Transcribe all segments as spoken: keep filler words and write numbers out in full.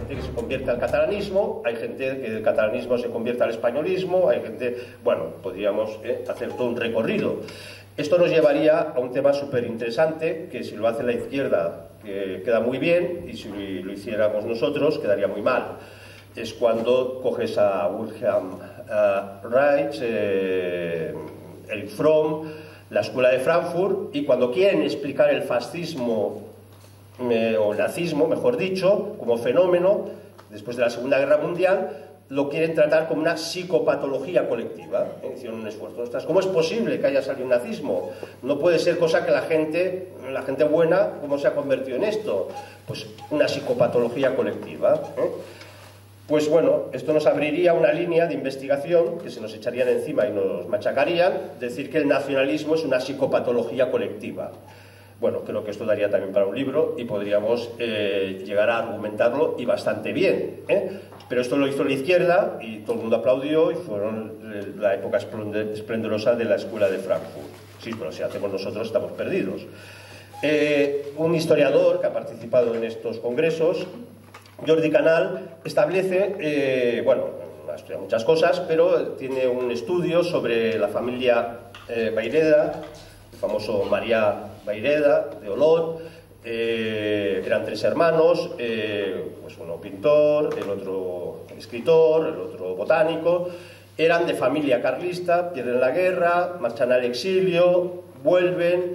gente que se convierte al catalanismo, hay gente que del catalanismo se convierte al españolismo, hay gente... Bueno, podríamos eh, hacer todo un recorrido. Esto nos llevaría a un tema súper interesante, que si lo hace la izquierda eh, queda muy bien, y si lo hiciéramos nosotros quedaría muy mal. Es cuando coges a Wilhelm uh, Reich, eh, Erich Fromm, la Escuela de Frankfurt, y cuando quieren explicar el fascismo eh, o el nazismo, mejor dicho, como fenómeno, después de la Segunda Guerra Mundial, lo quieren tratar como una psicopatología colectiva. ¿eh? Hicieron un esfuerzo. Ostras, ¿cómo es posible que haya salido un nazismo? No puede ser cosa que la gente, la gente buena, ¿cómo se ha convertido en esto? Pues una psicopatología colectiva. ¿eh? Pues bueno, esto nos abriría una línea de investigación que se nos echarían encima y nos machacarían, decir que el nacionalismo es una psicopatología colectiva. Bueno, creo que esto daría también para un libro y podríamos eh, llegar a argumentarlo y bastante bien. ¿eh? Pero esto lo hizo la izquierda y todo el mundo aplaudió y fueron la época esplendorosa de la Escuela de Frankfurt. Sí, pero si hacemos nosotros estamos perdidos. Eh, un historiador que ha participado en estos congresos, Jordi Canal, establece, eh, bueno, ha estudiado muchas cosas, pero tiene un estudio sobre la familia eh, Vayreda, el famoso María Vayreda de Olot. Eh, eran tres hermanos, eh, pues uno pintor, el otro escritor, el otro botánico. Eran de familia carlista, pierden la guerra, marchan al exilio, vuelven.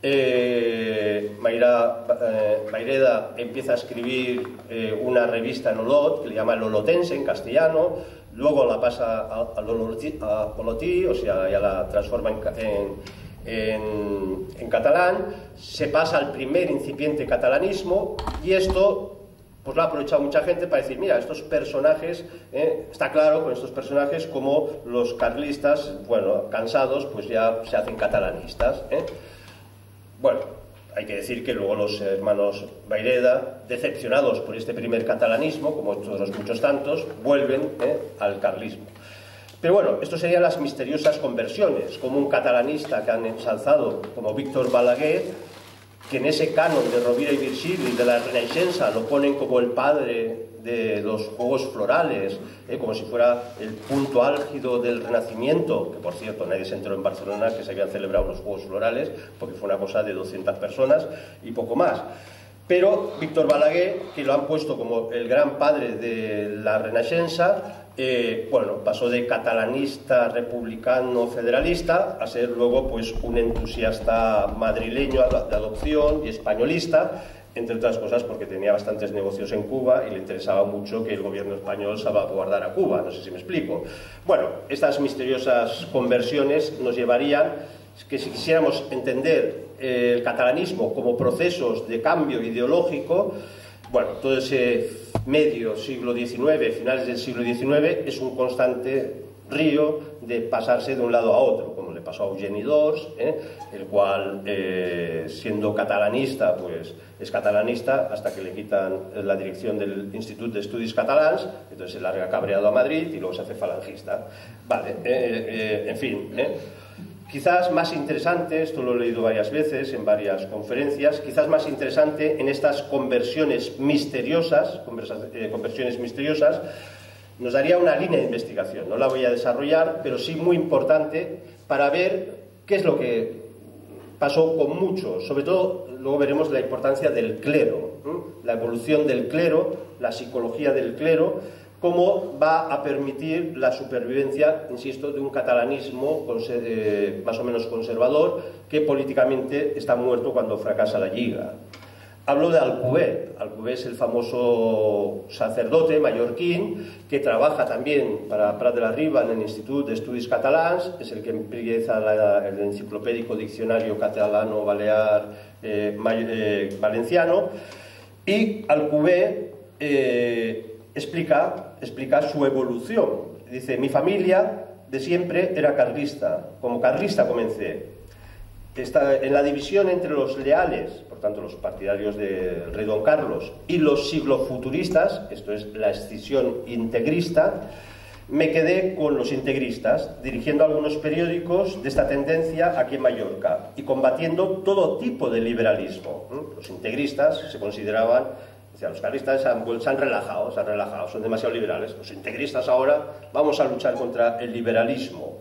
eh, Mayra, eh, Vayreda empieza a escribir eh, una revista en Olot que le llama El Olotense en castellano, luego la pasa al Olotí, a Olotí, o sea, ya la transforma en, en En, en catalán, se pasa al primer incipiente catalanismo, y esto pues lo ha aprovechado mucha gente para decir, mira, estos personajes, eh, está claro con estos personajes como los carlistas, bueno, cansados, pues ya se hacen catalanistas. ¿eh? Bueno, hay que decir que luego los hermanos Vayreda, decepcionados por este primer catalanismo, como otros muchos tantos, vuelven eh, al carlismo. Pero bueno, esto serían las misteriosas conversiones, como un catalanista que han ensalzado, como Víctor Balaguer, que en ese canon de Rovira y Virgili, de la Renaixença, lo ponen como el padre de los juegos florales, ¿eh? como si fuera el punto álgido del Renacimiento, que por cierto nadie se enteró en Barcelona que se habían celebrado los juegos florales, porque fue una cosa de doscientas personas y poco más. Pero Víctor Balaguer, que lo han puesto como el gran padre de la Renaixença, eh, bueno, pasó de catalanista, republicano, federalista, a ser luego pues un entusiasta madrileño de adopción y españolista, entre otras cosas porque tenía bastantes negocios en Cuba y le interesaba mucho que el gobierno español salvaguardara a Cuba, no sé si me explico. Bueno, estas misteriosas conversiones nos llevarían, que si quisiéramos entender eh, el catalanismo como procesos de cambio ideológico, bueno, todo ese medio siglo diecinueve, finales del siglo diecinueve, es un constante río de pasarse de un lado a otro, como le pasó a Eugeni d'Ors, ¿eh? el cual, eh, siendo catalanista, pues es catalanista hasta que le quitan la dirección del Institut d'Estudis Catalans, entonces se larga cabreado a Madrid y luego se hace falangista. Vale, eh, eh, en fin, ¿eh? Quizás más interesante, esto lo he leído varias veces en varias conferencias, quizás más interesante en estas conversiones misteriosas, eh, conversiones misteriosas, nos daría una línea de investigación. No la voy a desarrollar, pero sí muy importante para ver qué es lo que pasó con muchos. Sobre todo, luego veremos la importancia del clero, ¿eh? la evolución del clero, la psicología del clero, cómo va a permitir la supervivencia, insisto, de un catalanismo eh, más o menos conservador, que políticamente está muerto cuando fracasa la Lliga. Hablo de Alcover. Alcover es el famoso sacerdote mallorquín que trabaja también para Prat de la Riba en el Institut d'Estudis Catalans, es el que empieza la, el enciclopédico diccionario catalano-balear eh, eh, valenciano, y Alcover eh, explica, explica su evolución. Dice, mi familia de siempre era carlista, como carlista comencé. Está en la división entre los leales, por tanto los partidarios del rey Don Carlos, y los siglofuturistas, esto es la escisión integrista, me quedé con los integristas, dirigiendo algunos periódicos de esta tendencia aquí en Mallorca y combatiendo todo tipo de liberalismo. Los integristas se consideraban O sea, los carlistas se han, se han relajado, se han relajado, son demasiado liberales. Los integristas ahora vamos a luchar contra el liberalismo.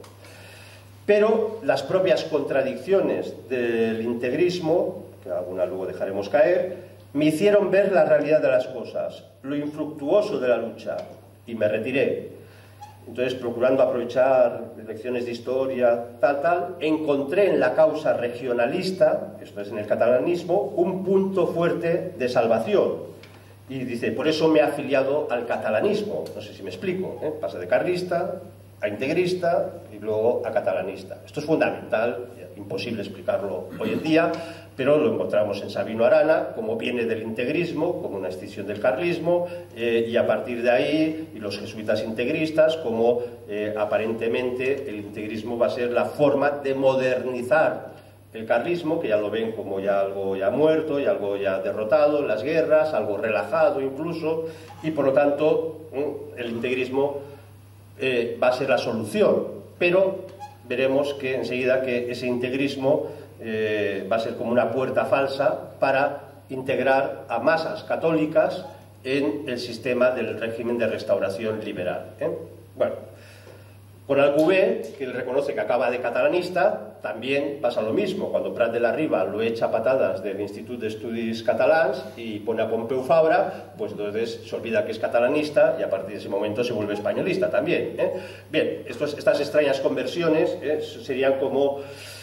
Pero las propias contradicciones del integrismo, que alguna luego dejaremos caer, me hicieron ver la realidad de las cosas, lo infructuoso de la lucha, y me retiré. Entonces, procurando aprovechar lecciones de historia, tal, tal, encontré en la causa regionalista, esto es en el catalanismo, un punto fuerte de salvación. Y dice, por eso me he afiliado al catalanismo. No sé si me explico, ¿eh? Pasa de carlista a integrista y luego a catalanista. Esto es fundamental, imposible explicarlo hoy en día, pero lo encontramos en Sabino Arana, como viene del integrismo, como una escisión del carlismo, eh, y a partir de ahí, y los jesuitas integristas, como eh, aparentemente el integrismo va a ser la forma de modernizar el carlismo, que ya lo ven como ya algo ya muerto, y algo ya derrotado en las guerras, algo relajado incluso, y por lo tanto el integrismo eh, va a ser la solución, pero veremos que enseguida que ese integrismo eh, va a ser como una puerta falsa para integrar a masas católicas en el sistema del régimen de restauración liberal, ¿eh? Bueno, con Alcover, que él reconoce que acaba de catalanista, también pasa lo mismo. Cuando Prat de la Riba lo echa a patadas del Institut d'Estudis Catalans y pone a Pompeu Fabra, pues entonces se olvida que es catalanista y a partir de ese momento se vuelve españolista también, ¿eh? Bien, estos, estas extrañas conversiones ¿eh? serían como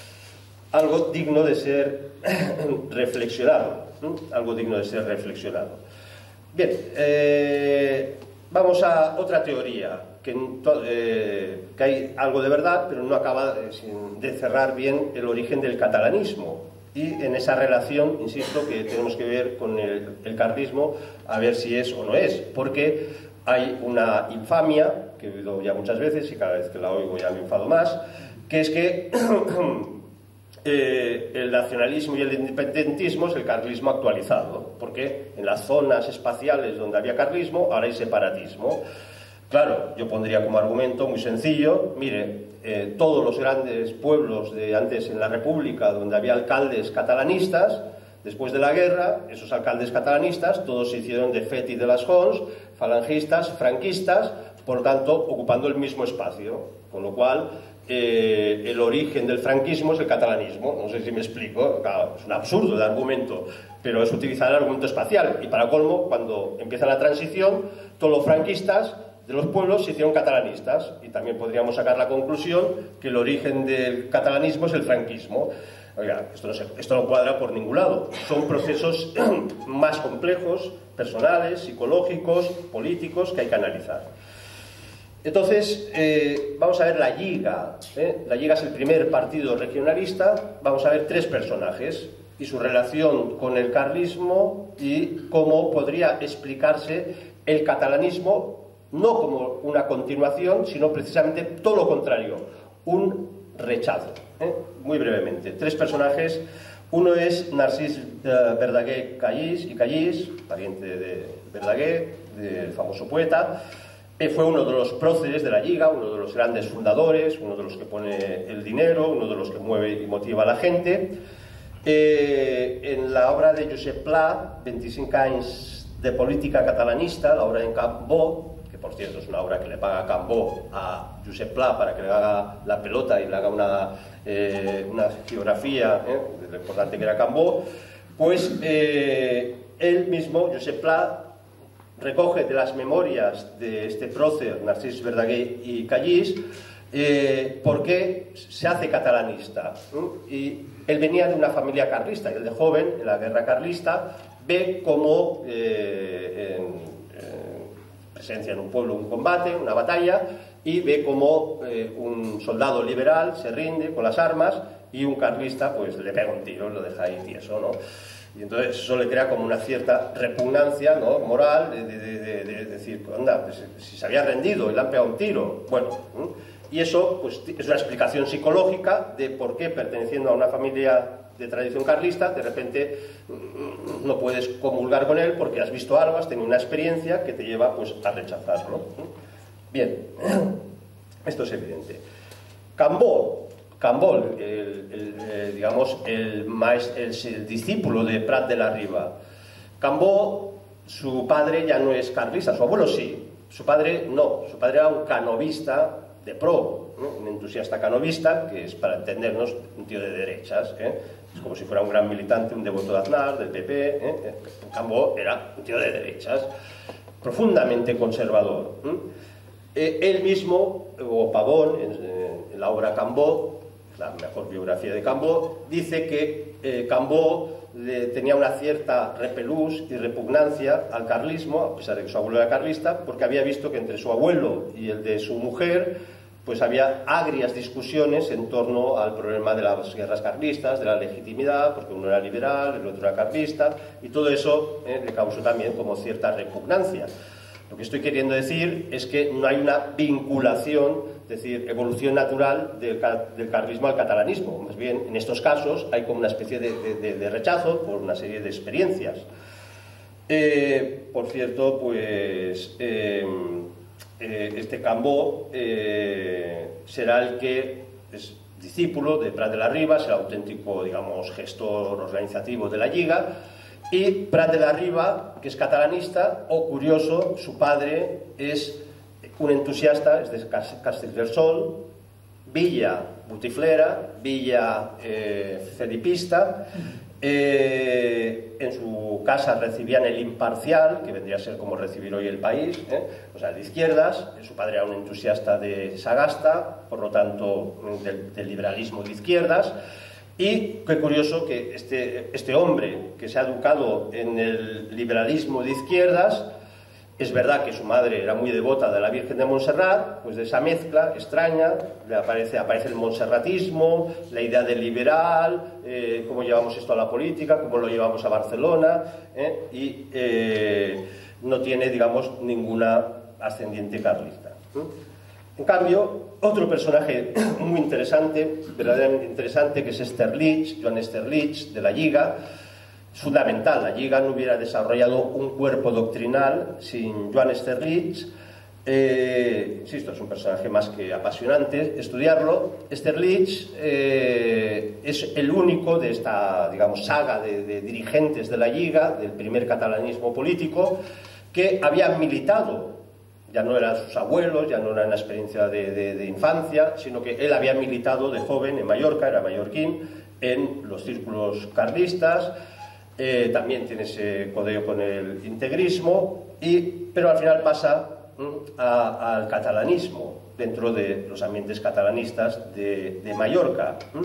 algo digno de ser reflexionado, ¿no? Algo digno de ser reflexionado. Bien, eh, vamos a otra teoría. Que, eh, que hay algo de verdad, pero no acaba de, de cerrar bien el origen del catalanismo. Y en esa relación, insisto, que tenemos que ver con el, el carlismo, a ver si es o no es. Porque hay una infamia, que he oído ya muchas veces, y cada vez que la oigo ya me enfado más, que es que eh, el nacionalismo y el independentismo es el carlismo actualizado. Porque en las zonas espaciales donde había carlismo, ahora hay separatismo. Claro, yo pondría como argumento muy sencillo, mire, eh, todos los grandes pueblos de antes en la República, donde había alcaldes catalanistas, después de la guerra, esos alcaldes catalanistas, todos se hicieron de Fet y de las Jons, falangistas, franquistas, por tanto, ocupando el mismo espacio, con lo cual eh, el origen del franquismo es el catalanismo. No sé si me explico, claro, es un absurdo de argumento, pero es utilizar el argumento espacial, y para colmo, cuando empieza la transición, todos los franquistas de los pueblos se hicieron catalanistas, y también podríamos sacar la conclusión que el origen del catalanismo es el franquismo. Oiga, esto no, se, esto no cuadra por ningún lado. Son procesos más complejos, personales, psicológicos, políticos, que hay que analizar. Entonces, eh, vamos a ver la Lliga. ¿eh? La Lliga es el primer partido regionalista. Vamos a ver tres personajes y su relación con el carlismo y cómo podría explicarse el catalanismo, no como una continuación, sino precisamente todo lo contrario, un rechazo. ¿eh? Muy brevemente, tres personajes. Uno es Narcís eh, Verdaguer Callís y Callís, pariente de Verdaguer, del famoso poeta. Eh, fue uno de los próceres de la Lliga, uno de los grandes fundadores, uno de los que pone el dinero, uno de los que mueve y motiva a la gente. Eh, en la obra de Josep Pla, veinticinc anys de política catalanista, la obra en Cambó, que por cierto es una obra que le paga Cambó a Josep Pla para que le haga la pelota y le haga una, eh, una geografía eh, de lo importante que era Cambó, pues eh, él mismo, Josep Pla, recoge de las memorias de este prócer, Narcís Verdaguer y Callís, eh, por qué se hace catalanista. ¿eh? Y él venía de una familia carlista, y él de joven, en la guerra carlista, ve cómo eh, en, presencia en un pueblo, un combate, una batalla, y ve cómo eh, un soldado liberal se rinde con las armas y un carlista pues le pega un tiro, lo deja ahí tieso, ¿no? Y entonces eso le crea como una cierta repugnancia, ¿no? Moral, de, de, de, de, de decir, anda, pues, si se había rendido y le han pegado un tiro, bueno, ¿eh? Y eso pues es una explicación psicológica de por qué, perteneciendo a una familia de tradición carlista, de repente no puedes comulgar con él porque has visto algo, has tenido una experiencia que te lleva pues a rechazarlo. Bien, esto es evidente. Cambó, Cambó, el, el, el, digamos, el, maestro, el, el discípulo de Prat de la Riba. Cambó su padre ya no es carlista, su abuelo sí, su padre no, su padre era un canovista de pro, ¿no? Un entusiasta canovista, que es, para entendernos, un tío de derechas, ¿eh? Es como si fuera un gran militante, un devoto de Aznar, del P P, ¿eh? Cambó era un tío de derechas, profundamente conservador. ¿eh? Eh, él mismo, o Pavón, en, en la obra Cambó, la mejor biografía de Cambó, dice que eh, Cambó le, tenía una cierta repelús y repugnancia al carlismo, a pesar de que su abuelo era carlista, porque había visto que entre su abuelo y el de su mujer pues había agrias discusiones en torno al problema de las guerras carlistas, de la legitimidad, porque uno era liberal, el otro era carlista, y todo eso eh, le causó también como cierta repugnancia. Lo que estoy queriendo decir es que no hay una vinculación, es decir, evolución natural del, del carlismo al catalanismo. Más bien, en estos casos hay como una especie de, de, de rechazo por una serie de experiencias. Eh, por cierto, pues eh, eh, este Cambó eh, será el que es discípulo de Prat de la Riba, será auténtico, digamos, gestor organizativo de la Lliga. Y Prat de la Riba, que es catalanista, o curioso, su padre es un entusiasta, es de Castellterçol, villa botiflera, villa eh, felipista. Eh, en su casa recibían el Imparcial, que vendría a ser como recibir hoy El País, ¿eh? O sea, de izquierdas. Su padre era un entusiasta de Sagasta, por lo tanto, del, del liberalismo de izquierdas. Y qué curioso que este, este hombre que se ha educado en el liberalismo de izquierdas, es verdad que su madre era muy devota de la Virgen de Montserrat, pues de esa mezcla extraña le aparece, aparece el monserratismo, la idea del liberal, eh, cómo llevamos esto a la política, cómo lo llevamos a Barcelona, eh, y eh, no tiene, digamos, ninguna ascendiente carlista. ¿eh? En cambio, otro personaje muy interesante, verdaderamente interesante, que es Sterlich, Joan Sterlich, de la Lliga. Es fundamental, la Lliga no hubiera desarrollado un cuerpo doctrinal sin Joan Sterlich. Eh, insisto, es un personaje más que apasionante estudiarlo. Sterlich eh, es el único de esta, digamos, saga de, de dirigentes de la Lliga, del primer catalanismo político, que había militado. Ya no eran sus abuelos, ya no era una experiencia de, de, de infancia, sino que él había militado de joven en Mallorca, era mallorquín, en los círculos carlistas, eh, también tiene ese codeo con el integrismo, y, pero al final pasa mm, a, al catalanismo, dentro de los ambientes catalanistas de, de Mallorca. ¿Mm?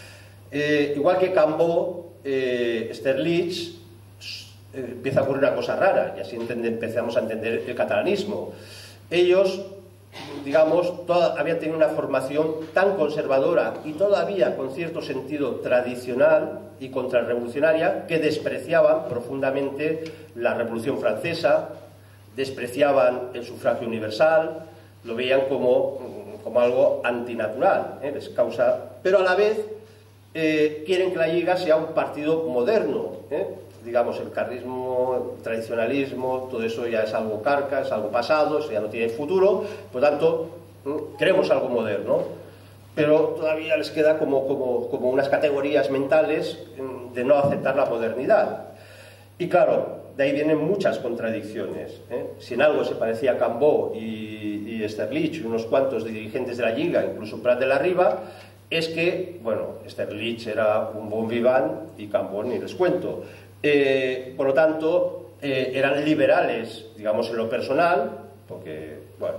Eh, igual que Cambó, eh, Sterlich, empieza a ocurrir una cosa rara, y así entende, empezamos a entender el catalanismo. Ellos, digamos, toda, habían tenido una formación tan conservadora y todavía con cierto sentido tradicional y contrarrevolucionaria, que despreciaban profundamente la Revolución Francesa, despreciaban el sufragio universal, lo veían como, como algo antinatural, ¿eh? Les causa, pero a la vez eh, quieren que la Lliga sea un partido moderno, ¿eh? Digamos, el carlismo, el tradicionalismo, todo eso ya es algo carca, es algo pasado, eso ya no tiene futuro, por lo tanto, queremos algo moderno, pero todavía les queda como, como, como unas categorías mentales de no aceptar la modernidad. Y claro, de ahí vienen muchas contradicciones, ¿eh? Si en algo se parecía a Cambó y, y Sterlich y unos cuantos dirigentes de la Lliga, incluso Prat de la Riba, es que, bueno, Sterlich era un bon vivant y Cambó ni les cuento. Eh, por lo tanto, eh, eran liberales, digamos, en lo personal, porque, bueno,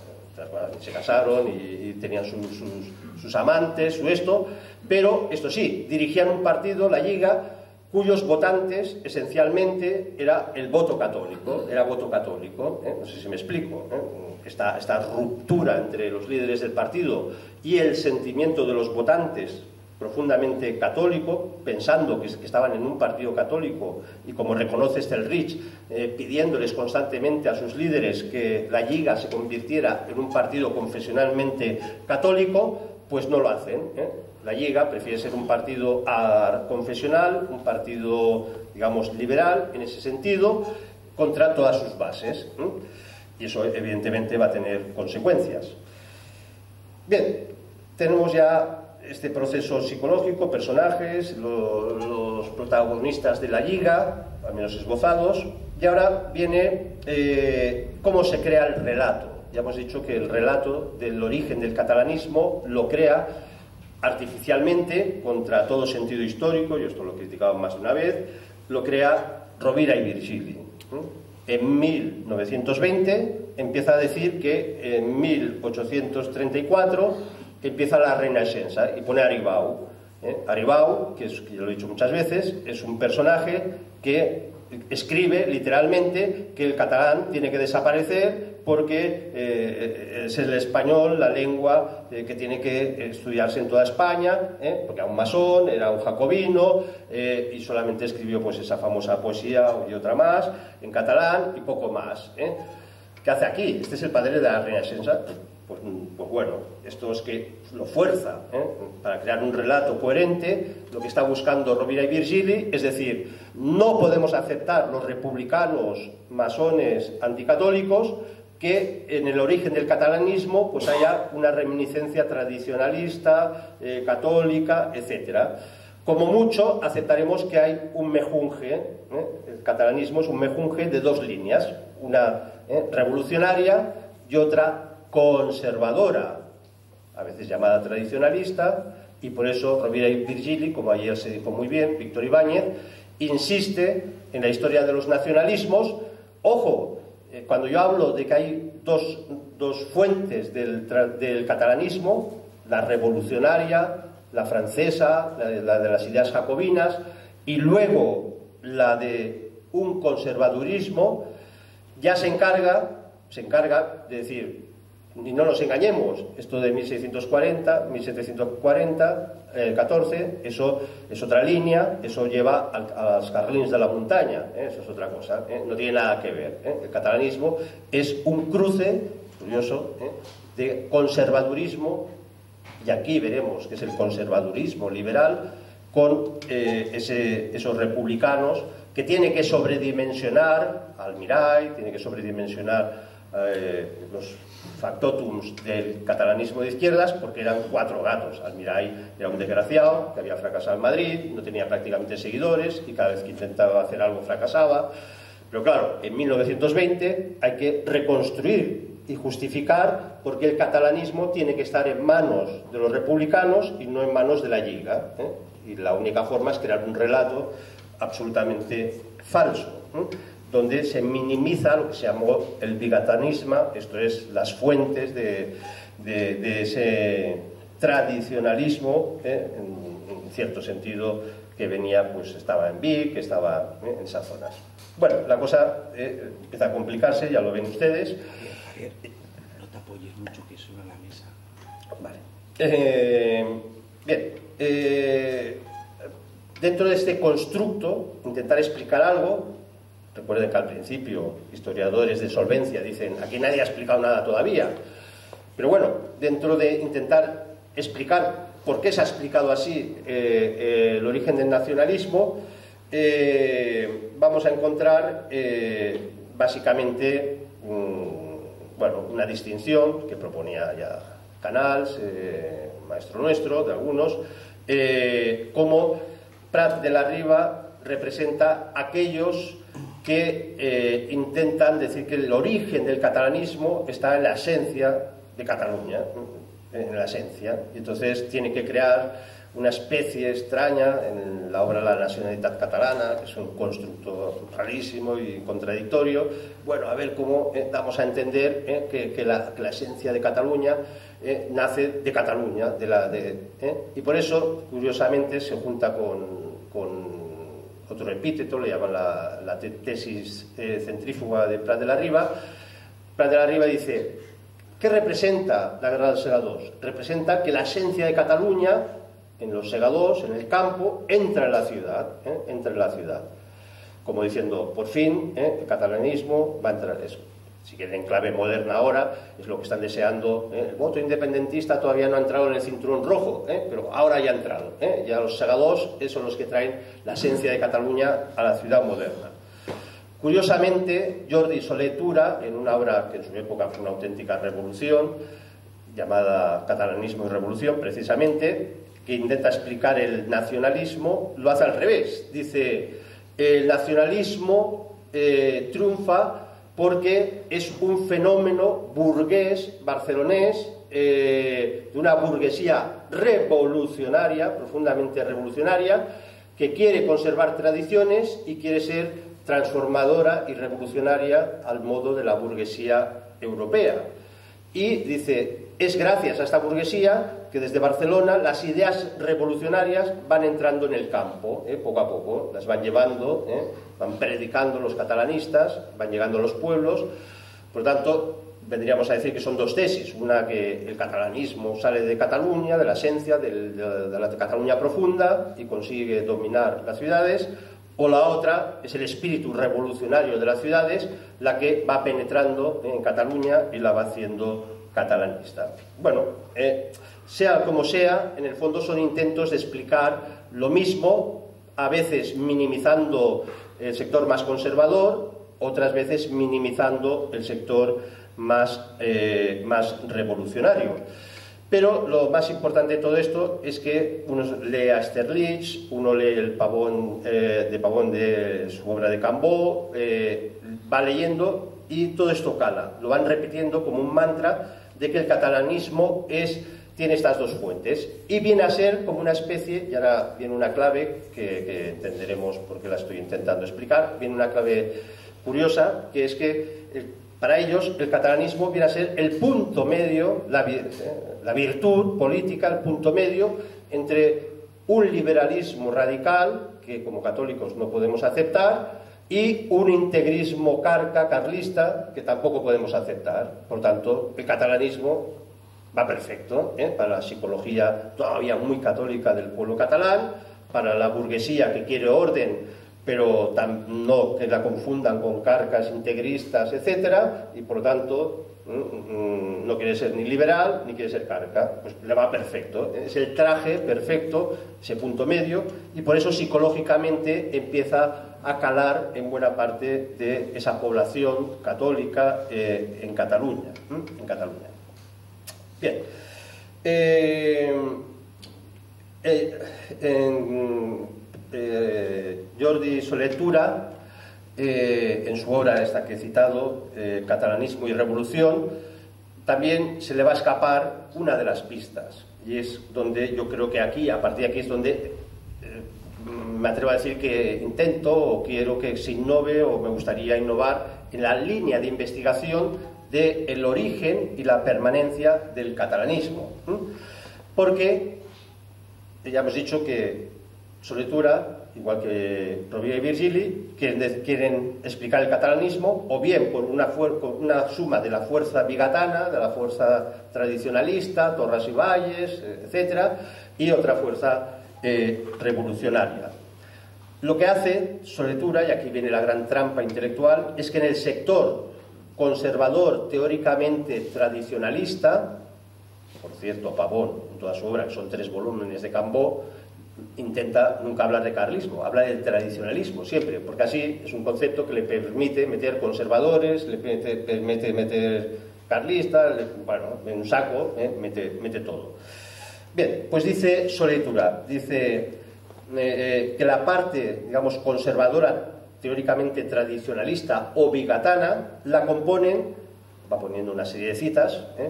se casaron y, y tenían sus, sus, sus amantes, su esto, pero, esto sí, dirigían un partido, la Lliga, cuyos votantes, esencialmente, era el voto católico, era voto católico, ¿eh? No sé si me explico, ¿eh? Esta, esta ruptura entre los líderes del partido y el sentimiento de los votantes profundamente católico, pensando que, que estaban en un partido católico, y como reconoce Sterlich, eh, pidiéndoles constantemente a sus líderes que la Lliga se convirtiera en un partido confesionalmente católico, pues no lo hacen, ¿eh? La Lliga prefiere ser un partido a, confesional, un partido, digamos, liberal, en ese sentido, contra todas sus bases, ¿eh? Y eso evidentemente va a tener consecuencias. Bien, tenemos ya este proceso psicológico, personajes, lo, los protagonistas de la Lliga, al menos esbozados. Y ahora viene eh, cómo se crea el relato. Ya hemos dicho que el relato del origen del catalanismo lo crea artificialmente, contra todo sentido histórico, yo esto lo he criticado más de una vez, lo crea Rovira y Virgili. En mil novecientos veinte empieza a decir que en mil ochocientos treinta y cuatro empieza la Renaixença y pone a Aribau. ¿eh? Aribau, que, es, que ya lo he dicho muchas veces, es un personaje que escribe literalmente que el catalán tiene que desaparecer porque eh, es el español la lengua eh, que tiene que estudiarse en toda España, ¿eh? porque era un masón, era un jacobino eh, y solamente escribió pues esa famosa poesía y otra más en catalán y poco más. ¿eh? ¿Qué hace aquí? Este es el padre de la Renaixença. Pues, pues bueno, esto es que lo fuerza ¿eh? para crear un relato coherente. Lo que está buscando Rovira y Virgili, es decir, no podemos aceptar los republicanos, masones, anticatólicos, que en el origen del catalanismo pues haya una reminiscencia tradicionalista, eh, católica, etcétera. Como mucho aceptaremos que hay un mejunje, ¿eh? el catalanismo es un mejunje de dos líneas, una ¿eh? revolucionaria y otra conservadora, a veces llamada tradicionalista, y por eso Rovira y Virgili, como ayer se dijo muy bien, Víctor Ibáñez, insiste en la historia de los nacionalismos. Ojo, eh, cuando yo hablo de que hay dos, dos fuentes del, del catalanismo, la revolucionaria, la francesa, la de, la de las ideas jacobinas, y luego la de un conservadurismo, ya se encarga, se encarga de decir, y no nos engañemos, esto de mil seiscientos cuarenta, mil setecientos cuarenta, eh, catorce, eso es otra línea, eso lleva a, a los carlins de la montaña, ¿eh? Eso es otra cosa, ¿eh? No tiene nada que ver. ¿eh? El catalanismo es un cruce, curioso, ¿eh? de conservadurismo, y aquí veremos que es el conservadurismo liberal, con eh, ese, esos republicanos que tiene que sobredimensionar Almirall, tiene que sobredimensionar eh, los factotums del catalanismo de izquierdas, porque eran cuatro gatos. Almirall era un desgraciado que había fracasado en Madrid, no tenía prácticamente seguidores y cada vez que intentaba hacer algo fracasaba. Pero claro, en mil novecientos veinte hay que reconstruir y justificar por qué el catalanismo tiene que estar en manos de los republicanos y no en manos de la Lliga, ¿eh? Y la única forma es crear un relato absolutamente falso, ¿eh? donde se minimiza lo que se llamó el bigatanismo, esto es, las fuentes de, de, de ese tradicionalismo, ¿eh? en, en cierto sentido, que venía, pues estaba en Vic, que estaba ¿eh? en esas zonas. Bueno, la cosa eh, empieza a complicarse, ya lo ven ustedes. Javier, no te apoyes mucho, que suena la mesa. Vale. Eh, bien, eh, dentro de este constructo, intentar explicar algo. Recuerden que al principio historiadores de solvencia dicen aquí nadie ha explicado nada todavía, pero bueno, dentro de intentar explicar por qué se ha explicado así eh, eh, el origen del nacionalismo, eh, vamos a encontrar eh, básicamente um, bueno, una distinción que proponía ya Canals, eh, maestro nuestro, de algunos, eh, como Prat de la Riba representa aquellos que eh, intentan decir que el origen del catalanismo está en la esencia de Cataluña, en la esencia, y entonces tiene que crear una especie extraña en la obra La Nacionalidad Catalana, que es un constructo rarísimo y contradictorio. Bueno, a ver cómo eh, damos a entender eh, que, que, la, que la esencia de Cataluña eh, nace de Cataluña, de la, de, eh, y por eso, curiosamente, se junta con, con otro epíteto, le llaman la, la tesis eh, centrífuga de Prat de la Riba. Prat de la Riba dice, ¿qué representa la guerra de los segadors? Representa que la esencia de Cataluña, en los segadors, en el campo, entra en la ciudad, ¿eh? entra en la ciudad. Como diciendo, por fin, ¿eh? el catalanismo va a entrar en eso. Si quieren, en clave moderna ahora, es lo que están deseando. ¿eh? El voto independentista todavía no ha entrado en el cinturón rojo, ¿eh? pero ahora ya ha entrado. ¿eh? Ya los segadors son los que traen la esencia de Cataluña a la ciudad moderna. Curiosamente, Jordi Soler Tura, en una obra que en su época fue una auténtica revolución, llamada Catalanismo y Revolución, precisamente, que intenta explicar el nacionalismo, lo hace al revés. Dice, el nacionalismo eh, triunfa porque es un fenómeno burgués, barcelonés, eh, de una burguesía revolucionaria, profundamente revolucionaria, que quiere conservar tradiciones y quiere ser transformadora y revolucionaria al modo de la burguesía europea. Y dice, es gracias a esta burguesía que desde Barcelona las ideas revolucionarias van entrando en el campo, ¿eh? poco a poco, las van llevando, ¿eh? van predicando los catalanistas, van llegando a los pueblos. Por lo tanto, vendríamos a decir que son dos tesis, una que el catalanismo sale de Cataluña, de la esencia de, de, de la Cataluña profunda y consigue dominar las ciudades, o la otra es el espíritu revolucionario de las ciudades, la que va penetrando en Cataluña y la va haciendo catalanista. Bueno, eh, sea como sea, en el fondo son intentos de explicar lo mismo, a veces minimizando el sector más conservador, otras veces minimizando el sector más, eh, más revolucionario. Pero lo más importante de todo esto es que uno lee a Sterlich, uno lee el Pavón, eh, de Pavón de su obra de Cambó, eh, va leyendo y todo esto cala. Lo van repitiendo como un mantra de que el catalanismo es, tiene estas dos fuentes y viene a ser como una especie, y ahora viene una clave que, que entenderemos porque la estoy intentando explicar, viene una clave curiosa, que es que el, para ellos el catalanismo viene a ser el punto medio, la, la virtud política, el punto medio entre un liberalismo radical, que como católicos no podemos aceptar, y un integrismo carca, carlista, que tampoco podemos aceptar. Por tanto, el catalanismo va perfecto, ¿eh? para la psicología todavía muy católica del pueblo catalán, para la burguesía que quiere orden, pero no que la confundan con carcas integristas, etcétera, y por lo tanto no quiere ser ni liberal ni quiere ser carca, pues le va perfecto, es el traje perfecto, ese punto medio, y por eso psicológicamente empieza a calar en buena parte de esa población católica eh, en Cataluña, ¿eh? en Cataluña. Bien, eh, eh, en, Eh, Jordi Soler-Tura, eh, en su obra esta que he citado, eh, Catalanismo y Revolución, también se le va a escapar una de las pistas, y es donde yo creo que aquí, a partir de aquí es donde eh, me atrevo a decir que intento o quiero que se innove o me gustaría innovar en la línea de investigación del origen y la permanencia del catalanismo, ¿eh? Porque ya hemos dicho que Soler-Tura, igual que Rovira y Virgili, quieren, quieren explicar el catalanismo o bien por una, por una suma de la fuerza bigatana, de la fuerza tradicionalista, Torras y Valles, etcétera, y otra fuerza eh, revolucionaria. Lo que hace Soler-Tura, y aquí viene la gran trampa intelectual, es que en el sector conservador, teóricamente tradicionalista, por cierto, Pavón, en toda su obra, que son tres volúmenes de Cambó, intenta nunca hablar de carlismo, habla del tradicionalismo siempre, porque así es un concepto que le permite meter conservadores, le permite meter carlistas, le, bueno, en un saco, ¿eh? mete, mete todo. Bien, pues dice Soler-Tura, dice eh, eh, que la parte, digamos, conservadora, teóricamente tradicionalista o bigatana, la componen, va poniendo una serie de citas, ¿eh?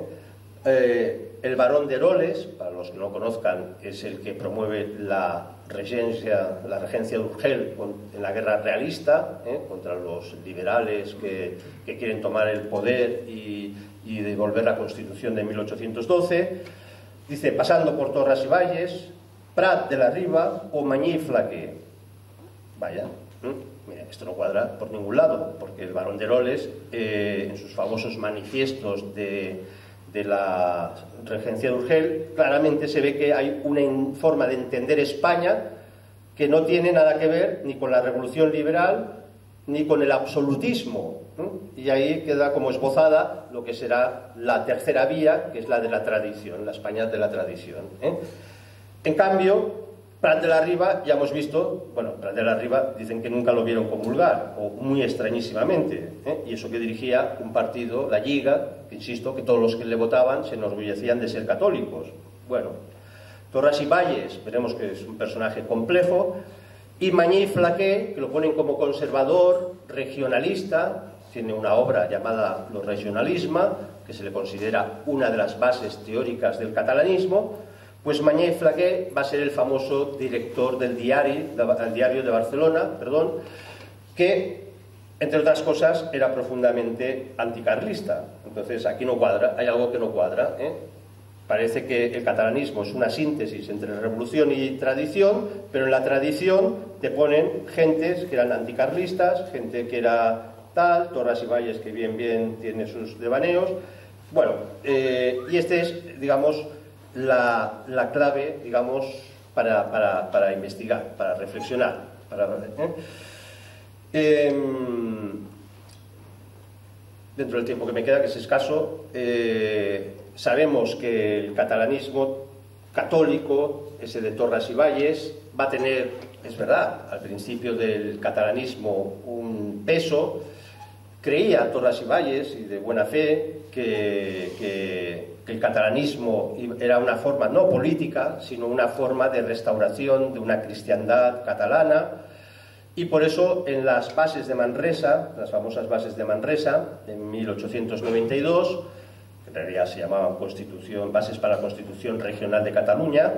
Eh, el barón de Eroles, para los que no conozcan, es el que promueve la regencia, la regencia de Urgel en la guerra realista, ¿eh? contra los liberales que, que quieren tomar el poder y, y devolver la Constitución de mil ochocientos doce. Dice, pasando por Torras y Valles, Prat de la Riba o Mañé y Flaqué. Vaya, ¿eh? Mira, esto no cuadra por ningún lado, porque el barón de Eroles, eh, en sus famosos manifiestos de de la regencia de Urgel, claramente se ve que hay una forma de entender España que no tiene nada que ver ni con la revolución liberal ni con el absolutismo, ¿eh? Y ahí queda como esbozada lo que será la tercera vía, que es la de la tradición, la España de la tradición, ¿eh? En cambio, Prat de la Riba, ya hemos visto, bueno, Prat de la Riba dicen que nunca lo vieron comulgar, o muy extrañísimamente, ¿eh? Y eso que dirigía un partido, la Lliga, que insisto, que todos los que le votaban se enorgullecían de ser católicos. Bueno, Torras y Valles, veremos que es un personaje complejo, y Mañé y Flaqué, que lo ponen como conservador, regionalista, tiene una obra llamada Lo regionalisme, que se le considera una de las bases teóricas del catalanismo. Pues Mañé y Flaqué va a ser el famoso director del diario, del diario de Barcelona, perdón, que, entre otras cosas, era profundamente anticarlista. Entonces, aquí no cuadra, hay algo que no cuadra, ¿eh? Parece que el catalanismo es una síntesis entre revolución y tradición, pero en la tradición te ponen gentes que eran anticarlistas, gente que era tal, Torras y Valles, que bien, bien tiene sus devaneos. Bueno, eh, y este es, digamos, la, la clave, digamos, para, para, para investigar, para reflexionar. Para, ¿eh? Eh, dentro del tiempo que me queda, que es escaso, eh, sabemos que el catalanismo católico, ese de Torras y Valles, va a tener, es verdad, al principio del catalanismo un peso. Creía Torras y Valles, y de buena fe, que, que, que el catalanismo era una forma no política, sino una forma de restauración de una cristiandad catalana, y por eso en las bases de Manresa, las famosas bases de Manresa, en mil ochocientos noventa y dos, que en realidad se llamaban Constitución, Bases para la Constitución Regional de Cataluña,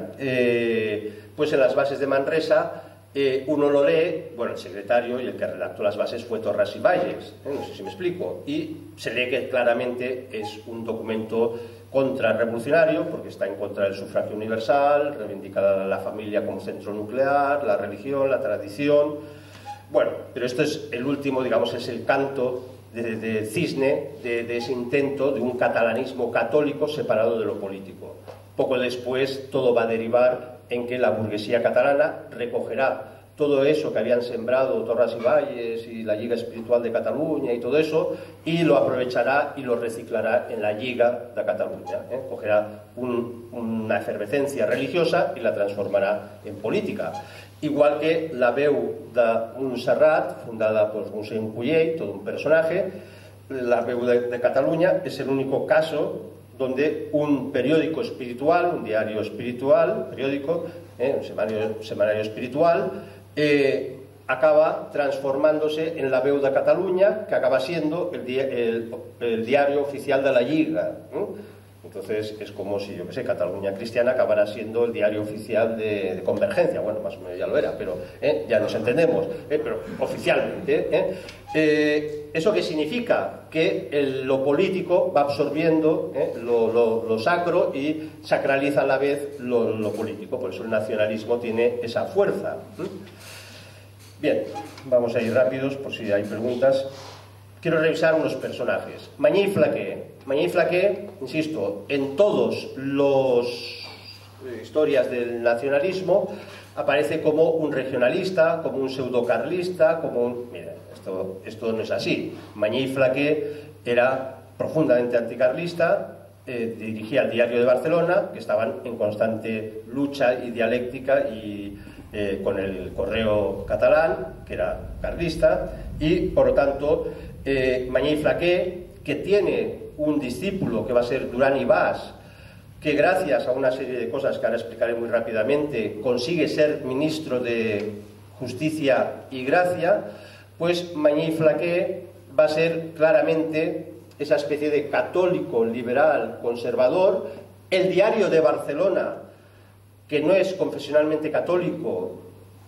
eh, pues en las bases de Manresa eh, uno lo lee, bueno, el secretario y el que redactó las bases fue Torras y Valles, ¿eh? No sé si me explico, y se lee que claramente es un documento contrarrevolucionario, porque está en contra del sufragio universal, reivindica la familia como centro nuclear, la religión, la tradición. Bueno, pero esto es el último, digamos, es el canto de, de cisne de, de ese intento de un catalanismo católico separado de lo político. Poco después todo va a derivar en que la burguesía catalana recogerá todo eso que habían sembrado Torras y Valles y la Lliga Espiritual de Cataluña y todo eso, y lo aprovechará y lo reciclará en la Lliga de Cataluña, ¿eh? Cogerá un, una efervescencia religiosa y la transformará en política. Igual que la Veu de Montserrat, fundada por Mossèn Collell, todo un personaje. La Veu de, de Cataluña es el único caso donde un periódico espiritual, un diario espiritual, periódico, eh, un semanario, semanario espiritual, eh, acaba transformándose en la Veu de Cataluña, que acaba siendo el, di el, el diario oficial de la Lliga, ¿eh? Entonces es como si, yo que sé, Cataluña Cristiana acabara siendo el diario oficial de, de Convergencia. Bueno, más o menos ya lo era, pero ¿eh? ya nos entendemos, ¿eh? pero oficialmente. ¿eh? Eh, ¿Eso qué significa? Que el, lo político va absorbiendo ¿eh? lo, lo, lo sacro y sacraliza a la vez lo, lo político. Por eso el nacionalismo tiene esa fuerza. ¿eh? Bien, vamos a ir rápidos por si hay preguntas. Quiero revisar unos personajes. Mañé y Flaqué. Mañé y Flaqué, insisto, en todos los eh, historias del nacionalismo aparece como un regionalista, como un pseudocarlista, como un... Mira, esto, esto no es así. Mañé y Flaqué era profundamente anticarlista, eh, dirigía el Diario de Barcelona, que estaban en constante lucha y dialéctica y eh, con el Correo catalán, que era carlista, y por lo tanto eh, Mañé y Flaqué, que tiene un discípulo que va a ser Duran i Bas, que gracias a una serie de cosas que ahora explicaré muy rápidamente consigue ser ministro de Justicia y Gracia, pues Mañé y Flaqué va a ser claramente esa especie de católico, liberal, conservador. El Diario de Barcelona, que no es confesionalmente católico,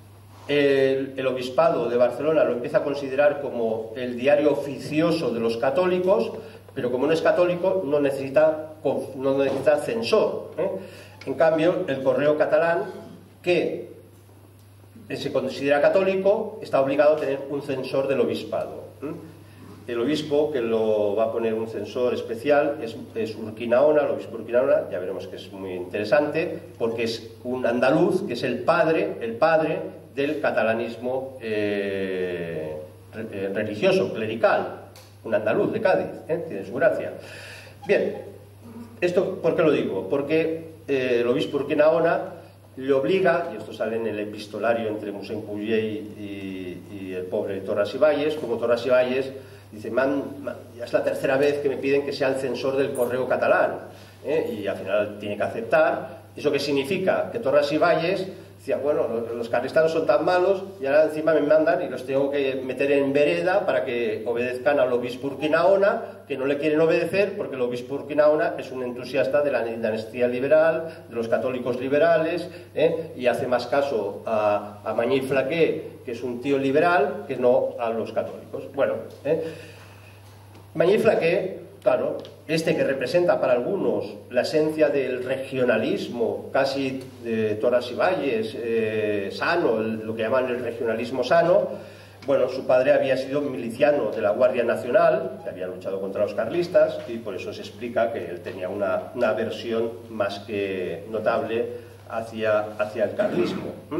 el, el obispado de Barcelona lo empieza a considerar como el diario oficioso de los católicos, pero como no es católico no necesita, no necesita censor, ¿eh? En cambio el Correo catalán, que se considera católico, está obligado a tener un censor del obispado, ¿eh? El obispo que lo va a poner un censor especial es, es Urquinaona, el obispo Urquinaona, ya veremos que es muy interesante, porque es un andaluz, que es el padre, el padre del catalanismo eh, religioso, clerical, un andaluz de Cádiz, ¿eh? Tiene su gracia. Bien, ¿esto por qué lo digo? Porque eh, el obispo Urquinaona le obliga, y esto sale en el epistolario entre Mossèn Collell y, y el pobre Torras y Valles, como Torras y Valles dice, man, man, ya es la tercera vez que me piden que sea el censor del Correo catalán, ¿eh? Y al final tiene que aceptar. ¿Eso qué significa? Que Torras y Valles decía, bueno, los, los carlistas no son tan malos y ahora encima me mandan y los tengo que meter en vereda para que obedezcan al obispo Urquinaona, que no le quieren obedecer porque el obispo Urquinaona es un entusiasta de la dinastía liberal, de los católicos liberales, ¿eh? Y hace más caso a, a Mañé y Flaqué, que es un tío liberal, que no a los católicos. Bueno, ¿eh? Mañé y Flaqué, claro, este que representa para algunos la esencia del regionalismo, casi de Torras y Valles, eh, sano, el, lo que llaman el regionalismo sano. Bueno, su padre había sido miliciano de la Guardia Nacional, que había luchado contra los carlistas, y por eso se explica que él tenía una, una aversión más que notable hacia, hacia el carlismo. ¿Mm?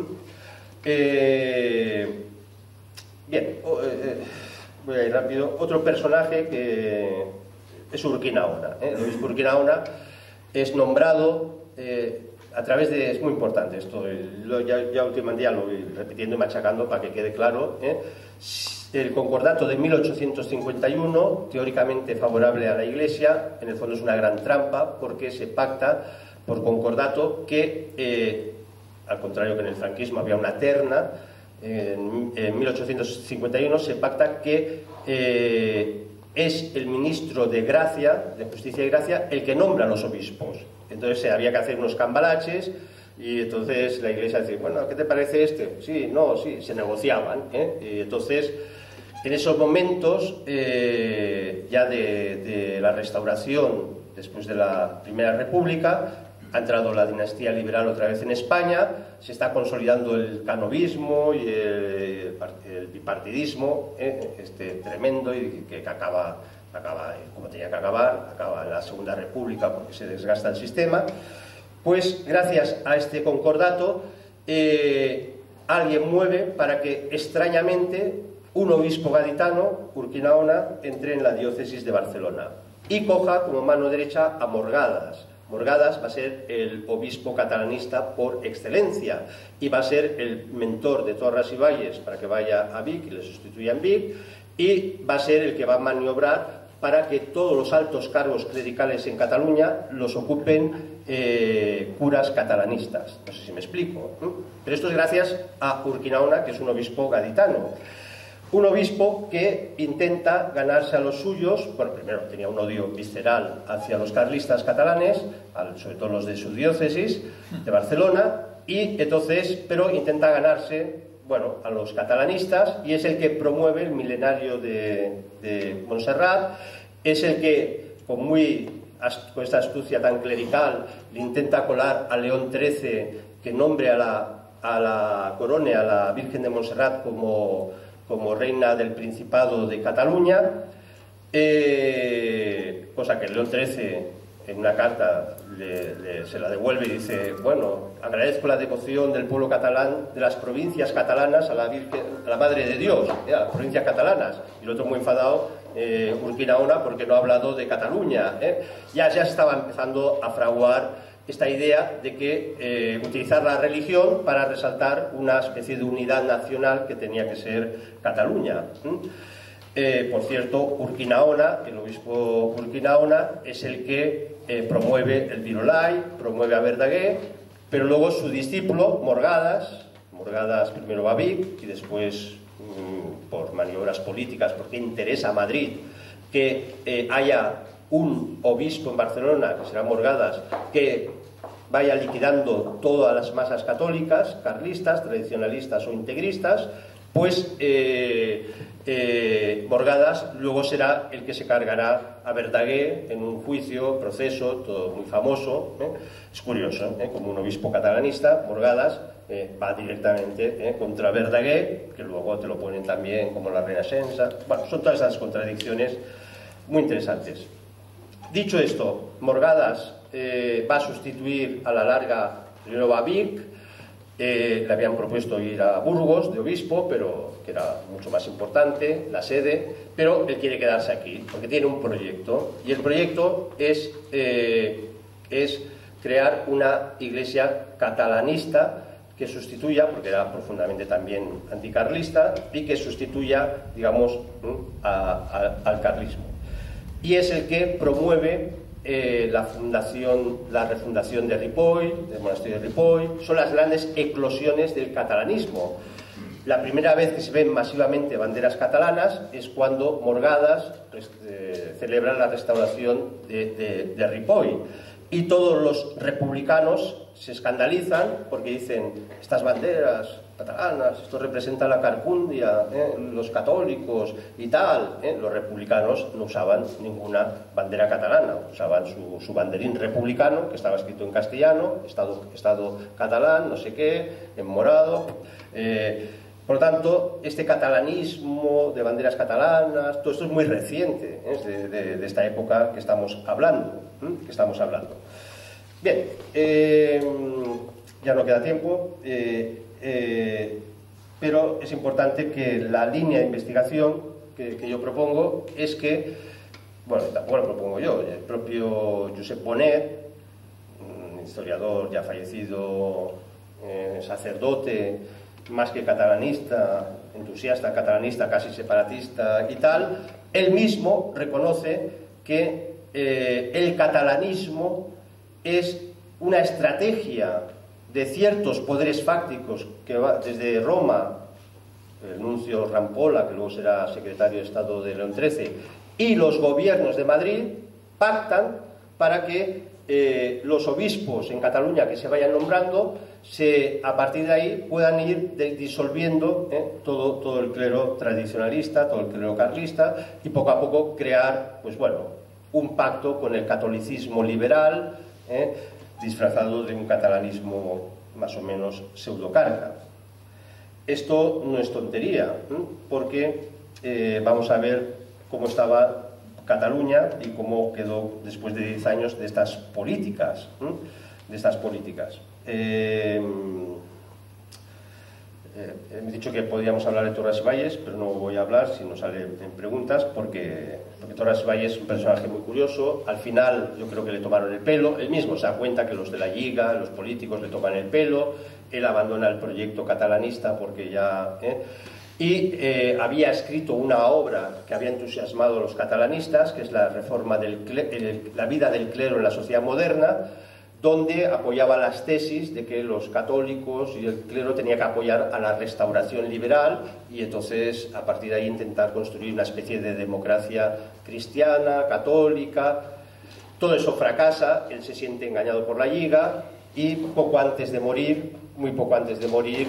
Eh, bien, eh, voy a ir rápido. Otro personaje que es Urquinaona, ¿eh? El obispo Urquinaona es nombrado eh, a través de... Es muy importante esto, lo, ya, ya últimamente ya lo voy repitiendo y machacando para que quede claro, ¿eh? El concordato de mil ochocientos cincuenta y uno, teóricamente favorable a la Iglesia, en el fondo es una gran trampa porque se pacta por concordato que, eh, al contrario que en el franquismo había una terna, en, en mil ochocientos cincuenta y uno se pacta que... Eh, es el ministro de Gracia, de Justicia y Gracia, el que nombra a los obispos. Entonces había que hacer unos cambalaches y entonces la Iglesia decía, bueno, ¿qué te parece este? Sí, no, sí, se negociaban, ¿eh? Y entonces, en esos momentos eh, ya de, de la restauración, después de la Primera República, ha entrado la dinastía liberal otra vez en España, se está consolidando el canovismo y el, el bipartidismo, ¿eh? Este tremendo, y que, que acaba, acaba, como tenía que acabar, acaba en la Segunda República porque se desgasta el sistema. Pues gracias a este concordato, eh, alguien mueve para que extrañamente un obispo gaditano, Urquinaona, entre en la diócesis de Barcelona y coja como mano derecha a Morgadas. Morgadas va a ser el obispo catalanista por excelencia y va a ser el mentor de Torras y Valles para que vaya a Vic y le sustituya en Vic, y va a ser el que va a maniobrar para que todos los altos cargos clericales en Cataluña los ocupen eh, curas catalanistas. No sé si me explico, ¿eh? Pero esto es gracias a Urquinaona, que es un obispo gaditano. Un obispo que intenta ganarse a los suyos. Bueno, primero tenía un odio visceral hacia los carlistas catalanes, sobre todo los de su diócesis de Barcelona, y entonces, pero intenta ganarse, bueno, a los catalanistas, y es el que promueve el milenario de, de Montserrat, es el que, con, muy, con esta astucia tan clerical, le intenta colar a León trece que nombre a la, a la corona, a la Virgen de Montserrat, como... como reina del Principado de Cataluña, eh, cosa que León trece en una carta le, le, se la devuelve y dice, bueno, agradezco la devoción del pueblo catalán, de las provincias catalanas a la, Virgen, a la Madre de Dios, eh, a las provincias catalanas. Y el otro muy enfadado, eh, Urquinaona, porque no ha hablado de Cataluña. Eh. Ya, ya se estaba empezando a fraguar esta idea de que eh, utilizar la religión para resaltar una especie de unidad nacional que tenía que ser Cataluña. ¿Mm? Eh, por cierto, Urquinaona, el obispo Urquinaona, es el que eh, promueve el Virolai, promueve a Verdaguer, pero luego su discípulo, Morgadas, Morgadas primero va a Vic y después, mmm, por maniobras políticas, porque interesa a Madrid que eh, haya un obispo en Barcelona, que será Morgadas, que vaya liquidando todas las masas católicas, carlistas, tradicionalistas o integristas, pues eh, eh, Morgadas luego será el que se cargará a Verdaguer en un juicio, proceso, todo muy famoso. ¿eh? Es curioso, ¿eh? Como un obispo catalanista, Morgadas eh, va directamente eh, contra Verdaguer, que luego te lo ponen también como la Renaixença. Bueno, son todas esas contradicciones muy interesantes. Dicho esto, Morgadas eh, va a sustituir a la larga, primero va a Vic, eh, le habían propuesto ir a Burgos de obispo, pero que era mucho más importante, la sede, pero él quiere quedarse aquí, porque tiene un proyecto, y el proyecto es, eh, es crear una iglesia catalanista que sustituya, porque era profundamente también anticarlista, y que sustituya, digamos, a, a, al carlismo. Y es el que promueve eh, la fundación, la refundación de Ripoll, del monasterio de Ripoll, son las grandes eclosiones del catalanismo. La primera vez que se ven masivamente banderas catalanas es cuando Morgadas eh, celebra la restauración de, de, de Ripoll. Y todos los republicanos se escandalizan porque dicen, estas banderas catalanas, esto representa la carcundia, ¿eh? los católicos y tal. ¿eh? Los republicanos no usaban ninguna bandera catalana, usaban su, su banderín republicano, que estaba escrito en castellano, Estado, Estado catalán, no sé qué, en morado. Eh, por lo tanto, este catalanismo de banderas catalanas, todo esto es muy reciente, ¿eh? de, de, de esta época que estamos hablando. ¿eh? Que estamos hablando. Bien, eh, ya no queda tiempo. Eh, Eh, pero es importante que la línea de investigación que, que yo propongo es que, bueno, tampoco lo propongo yo, el propio Josep Bonet, un historiador ya fallecido, eh, sacerdote, más que catalanista, entusiasta catalanista, casi separatista y tal, él mismo reconoce que eh, el catalanismo es una estrategia de ciertos poderes fácticos que va desde Roma, el nuncio Rampolla, que luego será secretario de Estado de León trece, y los gobiernos de Madrid pactan para que eh, los obispos en Cataluña que se vayan nombrando, se, a partir de ahí puedan ir de, disolviendo eh, todo, todo el clero tradicionalista, todo el clero carlista, y poco a poco crear, pues bueno, un pacto con el catolicismo liberal, eh, disfrazado de un catalanismo más o menos pseudocarca. Esto no es tontería, ¿eh? porque eh, vamos a ver cómo estaba Cataluña y cómo quedó después de diez años de estas políticas, ¿eh? de estas políticas. Eh, eh, he dicho que podríamos hablar de Torras y Valles, pero no voy a hablar si no sale en preguntas, porque, porque Torras y Valles es un personaje muy curioso. Al final yo creo que le tomaron el pelo, él mismo se da cuenta que los de la Lliga, los políticos le toman el pelo, él abandona el proyecto catalanista porque ya... ¿eh? Y eh, había escrito una obra que había entusiasmado a los catalanistas, que es la reforma del el, la vida del clero en la sociedad moderna, donde apoyaba las tesis de que los católicos y el clero tenía que apoyar a la restauración liberal, y entonces a partir de ahí intentar construir una especie de democracia cristiana, católica. Todo eso fracasa, él se siente engañado por la Lliga, y poco antes de morir, muy poco antes de morir,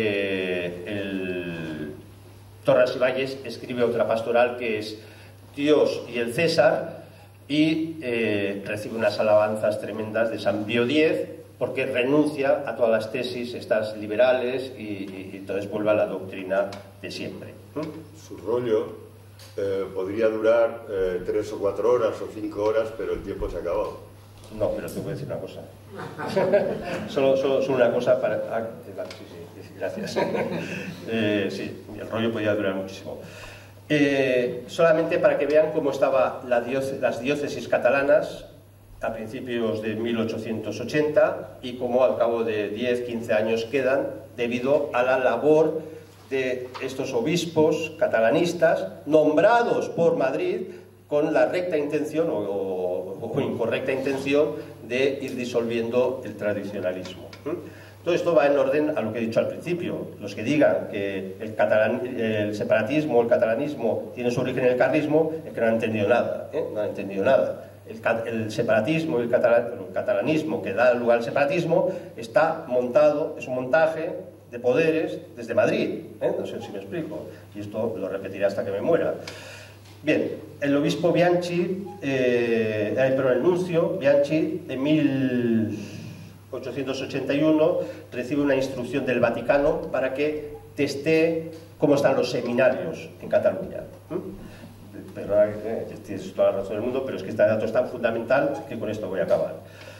eh, el Torras y Valles escribe otra pastoral que es Dios y el César, y eh, recibe unas alabanzas tremendas de San Pío X, porque renuncia a todas las tesis estas liberales y, y, y entonces vuelve a la doctrina de siempre. ¿Mm? Su rollo eh, podría durar eh, tres o cuatro horas o cinco horas, pero el tiempo se ha acabado. No, pero te voy a decir una cosa. solo, solo, solo una cosa para... Ah, sí, sí, gracias. eh, sí, el rollo podría durar muchísimo. Eh, solamente para que vean cómo estaban la diócesis, las diócesis catalanas a principios de mil ochocientos ochenta y cómo al cabo de diez a quince años quedan debido a la labor de estos obispos catalanistas nombrados por Madrid con la recta intención o, o, o incorrecta intención de ir disolviendo el tradicionalismo. ¿Mm? Todo esto va en orden a lo que he dicho al principio. Los que digan que el, catalan, el separatismo o el catalanismo tiene su origen en el carlismo es que no han entendido nada, ¿eh? no han entendido nada. El, el separatismo y el, catalan, el catalanismo que da lugar al separatismo está montado, es un montaje de poderes desde Madrid, ¿eh? No sé si me explico, y esto lo repetiré hasta que me muera. Bien, el obispo Bianchi, eh, pero el nuncio Bianchi, en mil ochocientos ochenta y uno recibe una instrucción del Vaticano para que testee cómo están los seminarios en Cataluña. ¿Mm? Pero eh, tienes toda la razón del mundo, pero es que este dato es tan fundamental que con esto voy a acabar.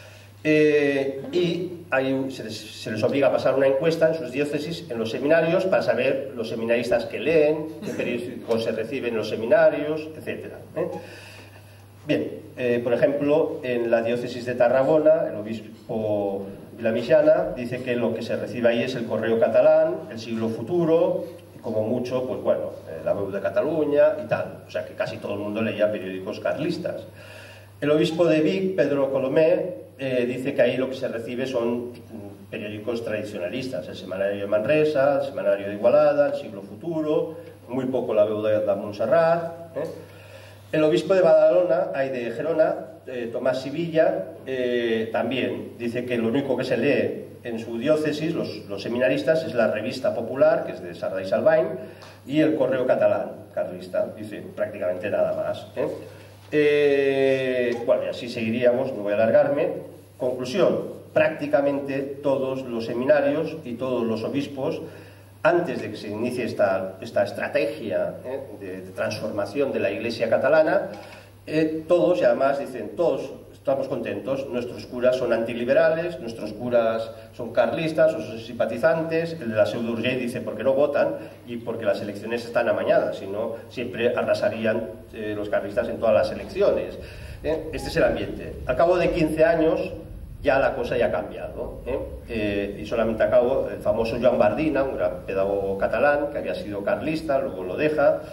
Eh, y hay, se, les, se les obliga a pasar una encuesta en sus diócesis, en los seminarios, para saber los seminaristas que leen, qué periódicos se reciben en los seminarios, etcétera. ¿eh? Bien, eh, por ejemplo, en la diócesis de Tarragona, el obispo Vilamillana dice que lo que se recibe ahí es el Correo Catalán, el Siglo Futuro, y como mucho, pues bueno, eh, la Veu de Cataluña y tal. O sea que casi todo el mundo leía periódicos carlistas. El obispo de Vic, Pedro Colomé, eh, dice que ahí lo que se recibe son periódicos tradicionalistas, el Semanario de Manresa, el Semanario de Igualada, el Siglo Futuro, muy poco la Veu de Montserrat. ¿eh? El obispo de Badalona, ay, de Gerona, eh, Tomás Sivilla, eh, también dice que lo único que se lee en su diócesis, los, los seminaristas, es la Revista Popular, que es de Sardá y Salvain, y el Correo Catalán, carlista, dice prácticamente nada más. ¿eh? Eh, bueno, y así seguiríamos, no voy a alargarme. Conclusión, prácticamente todos los seminarios y todos los obispos, antes de que se inicie esta, esta estrategia ¿eh? de, de transformación de la Iglesia catalana, eh, todos, y además dicen, todos estamos contentos, nuestros curas son antiliberales, nuestros curas son carlistas o son simpatizantes, el de la Seu d'Urgell dice porque no votan y porque las elecciones están amañadas, si no siempre arrasarían eh, los carlistas en todas las elecciones. ¿eh? Este es el ambiente. Al cabo de quince años ya la cosa ya ha cambiado. ¿eh? Eh, y solamente acabo, el famoso Joan Bardina, un gran pedagogo catalán que había sido carlista, luego lo deja.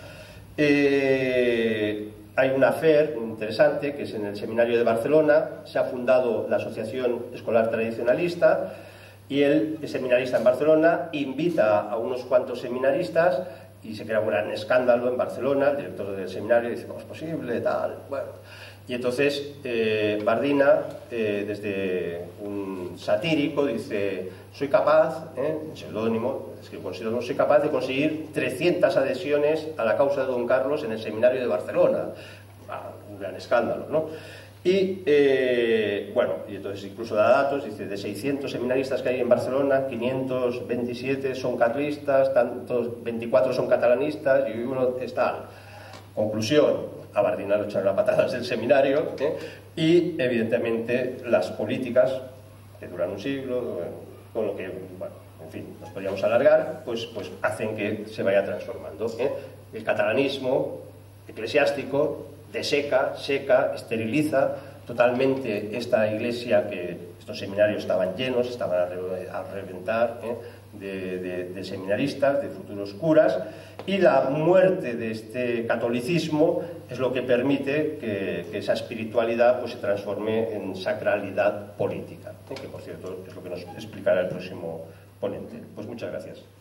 Eh, hay una afer interesante que es en el Seminario de Barcelona, se ha fundado la Asociación Escolar Tradicionalista y el seminarista en Barcelona invita a unos cuantos seminaristas y se crea un gran escándalo en Barcelona. El director del seminario dice, ¿cómo es posible? Tal, bueno. Y entonces eh, Bardina, eh, desde un satírico, dice, soy capaz, ¿eh? un seudónimo, es que considero, no soy capaz de conseguir trescientas adhesiones a la causa de Don Carlos en el seminario de Barcelona. Ah, un gran escándalo, ¿no? Y, eh, bueno, y entonces incluso da datos, dice, de seiscientos seminaristas que hay en Barcelona, quinientos veintisiete son carlistas, tantos, veinticuatro son catalanistas y uno es tal. Conclusión, a Bardina lo echaron a patadas del seminario, ¿eh? Y evidentemente las políticas que duran un siglo, con lo que, bueno, en fin, nos podríamos alargar, pues, pues hacen que se vaya transformando. ¿eh? El catalanismo eclesiástico deseca, seca, esteriliza totalmente esta iglesia que estos seminarios estaban llenos, estaban a, re, a reventar, ¿eh? de, de, de seminaristas, de futuros curas, y la muerte de este catolicismo es lo que permite que, que esa espiritualidad pues, se transforme en sacralidad política, ¿eh? que por cierto es lo que nos explicará el próximo ponente. Pues muchas gracias.